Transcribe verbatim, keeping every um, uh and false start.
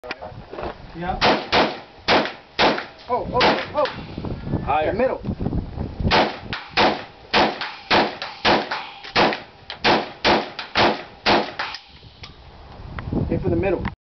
Yeah. Oh, oh, oh. Higher. The middle. Hit for the middle.